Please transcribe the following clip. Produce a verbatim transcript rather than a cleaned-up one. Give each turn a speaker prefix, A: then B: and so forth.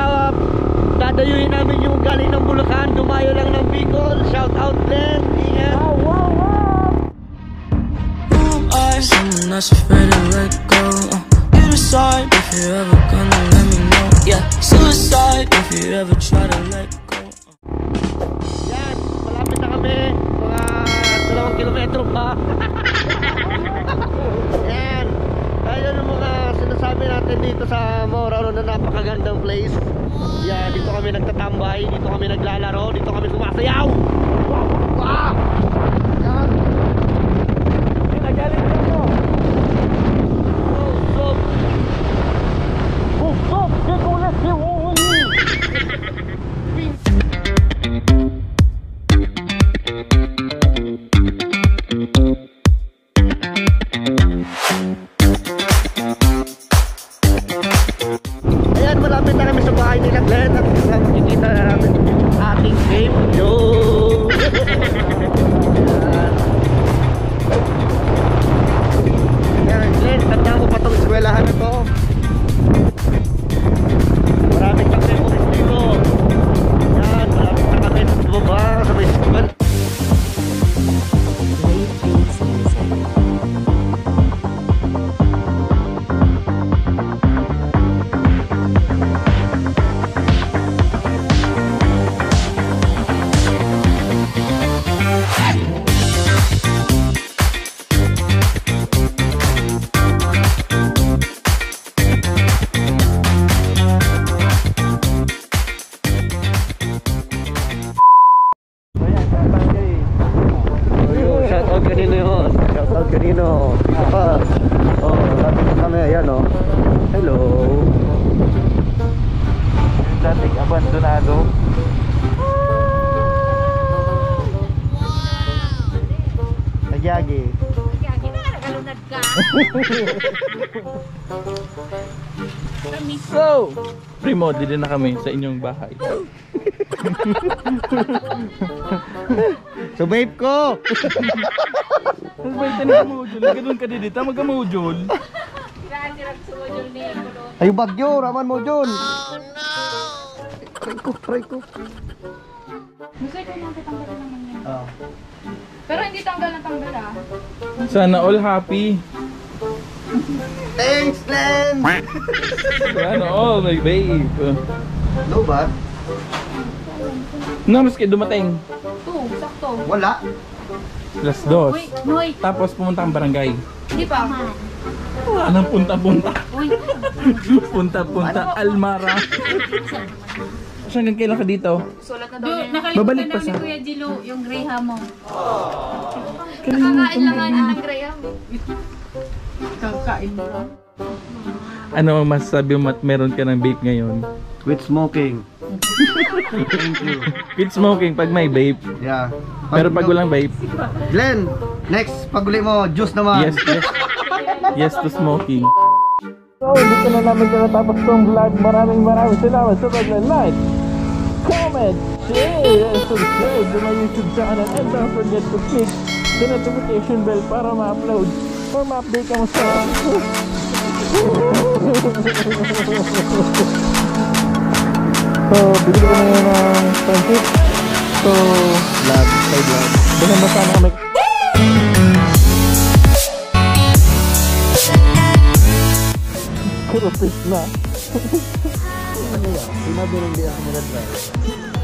A: uh, dadayuin namin yung galing ng Bulacan, dumayo lang ng Bicol. Shout out Glenn, ingat. Wow, wow, wow.
B: Someone that's afraid to let go. uh, You decide if you're ever gonna let me know. Yeah, suicide if you ever try to let go. uh.
A: Yan, malapit na kami. Mga dalawang kilometro pa. Yan. Ayun ang mga sinasabi natin dito sa Moralo na napakagandang place. Yan, dito kami nagtatambay, dito kami naglalaro, dito kami sumasayaw. Wow! Wow! Yan. Pinagaling na mo. Oh, so. Oh, so. Get on, let's get on. Ayan, malapit na kami sa bahay nila Glenn. At makikita na namin ating game. Yo! Ayan, Glenn, tanda mo pa itong eskwelahan na to. Maraming kang memories dito. Ayan, malapit na kami sa baba, sa may school. Shoutout kanino yun? Shoutout kanino? Ah, oh, lapit na kami. Ayan o. Hello.
C: Dating abandonado.
A: Nagyagi.
D: Nagyagi na nagalunad ka.
C: So, remodel din na kami sa inyong bahay.
A: So babe ko.
C: Mas ba ito na module? Ganun ka din dito, mag-module.
D: Kailangan sumudol ni Kulo.
A: Ay bagyo, raman mo John. Oh no. Try ko, try ko.
D: Gusto ko nang tatanggalin naman yan.
A: Oh.
D: Pero hindi tanggal na tanggal ah.
C: Sana all happy.
A: Thanks, Glenn.
C: Sana all, my babe.
A: No ba?
C: No, maski dumating.
D: Two, sakto.
A: Wala.
C: Las dos.
D: Uy, Noy.
C: Tapos pumunta ang barangay.
D: Hindi pa.
C: Anong punta-punta?
D: Uy.
C: Punta-punta, Almara. Saan kailan ka dito?
D: Sulat na daw niya.
C: Babalik pa
D: Nakalimutan
C: sa-
D: namin Kuya Jilu, yung Graham mo. Nakakain lang nga niya ng Graham. Kakain mo lang.
C: Ano ang masasabi mo at meron ka ng vape ngayon?
A: Quit smoking. Thank you.
C: Quit smoking pag may vape.
A: Yeah.
C: Pero pag walang vape,
A: Glenn, next pag uli mo, juice naman.
C: yes, yes. Yes to smoking. So, dito na namin tinatapos tong vlog. Maraming maraming salamat sa pag-like, comment, share, and subscribe to my YouTube channel. And don't forget to click the notification bell para ma-upload or ma-update ka mo sa So, bili ko na yun ng friendship. So, vlog, side vlog. Doon na sana kami. Puro fish na. Ano yan? Sinabi rin di ako nag-drive.